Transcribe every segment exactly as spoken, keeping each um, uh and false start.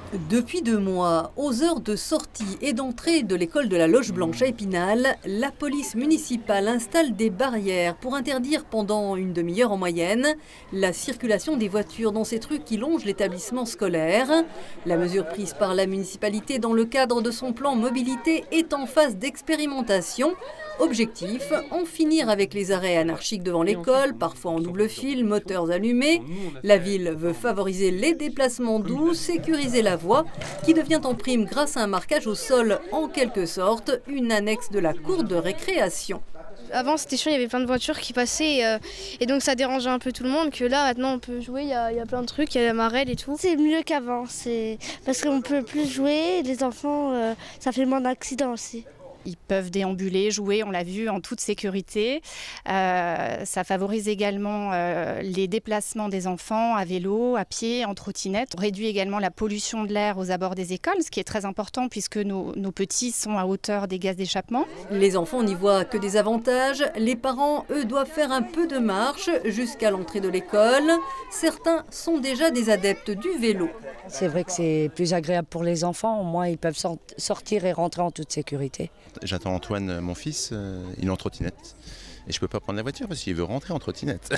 Depuis deux mois, aux heures de sortie et d'entrée de l'école de la Loge Blanche à Épinal, la police municipale installe des barrières pour interdire pendant une demi-heure en moyenne la circulation des voitures dans ces rues qui longent l'établissement scolaire. La mesure prise par la municipalité dans le cadre de son plan mobilité est en phase d'expérimentation. Objectif, en finir avec les arrêts anarchiques devant l'école, parfois en double fil, moteurs allumés. La ville veut favoriser les déplacements doux, sécuriser la voie, qui devient en prime grâce à un marquage au sol, en quelque sorte, une annexe de la cour de récréation. Avant c'était chiant, il y avait plein de voitures qui passaient et, euh, et donc ça dérangeait un peu tout le monde, que là maintenant on peut jouer, il y a, il y a plein de trucs, il y a la marelle et tout. C'est mieux qu'avant, parce qu'on peut plus jouer, les enfants, euh, ça fait moins d'accidents aussi. Ils peuvent déambuler, jouer, on l'a vu, en toute sécurité. Euh, ça favorise également euh, les déplacements des enfants à vélo, à pied, en trottinette. On réduit également la pollution de l'air aux abords des écoles, ce qui est très important puisque nos, nos petits sont à hauteur des gaz d'échappement. Les enfants n'y voient que des avantages. Les parents, eux, doivent faire un peu de marche jusqu'à l'entrée de l'école. Certains sont déjà des adeptes du vélo. C'est vrai que c'est plus agréable pour les enfants. Au moins, ils peuvent sortir et rentrer en toute sécurité. J'attends Antoine, mon fils, euh, il est en trottinette. Et je ne peux pas prendre la voiture parce qu'il veut rentrer en trottinette.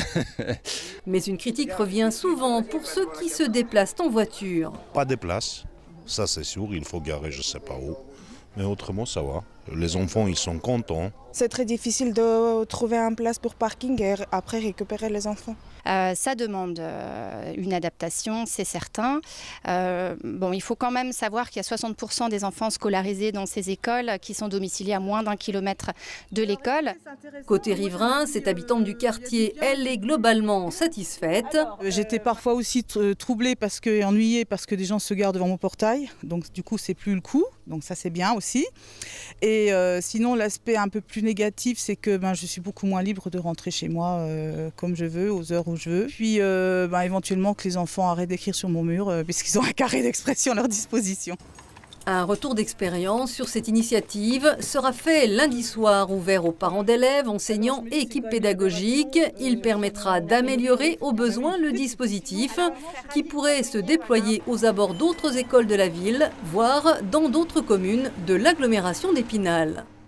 Mais une critique revient souvent pour ceux qui se déplacent en voiture. Pas de place, ça c'est sûr, il faut garer je ne sais pas où. Mais autrement ça va. Les enfants ils sont contents. C'est très difficile de trouver une place pour parking et après récupérer les enfants. Euh, ça demande euh, une adaptation, c'est certain. Euh, bon, il faut quand même savoir qu'il y a soixante pour cent des enfants scolarisés dans ces écoles qui sont domiciliés à moins d'un kilomètre de l'école. Côté riverain, cette habitante du quartier, elle est globalement satisfaite. J'étais parfois aussi troublée parce que, ennuyée parce que des gens se garent devant mon portail. Donc du coup, c'est plus le coup. Donc ça, c'est bien aussi. Et euh, sinon, l'aspect un peu plus négatif, c'est que ben, je suis beaucoup moins libre de rentrer chez moi euh, comme je veux, aux heures où je veux. Puis euh, ben, éventuellement que les enfants arrêtent d'écrire sur mon mur euh, puisqu'ils ont un carré d'expression à leur disposition. Un retour d'expérience sur cette initiative sera fait lundi soir, ouvert aux parents d'élèves, enseignants et équipes pédagogiques. Il permettra d'améliorer au besoin le dispositif qui pourrait se déployer aux abords d'autres écoles de la ville, voire dans d'autres communes de l'agglomération d'Épinal.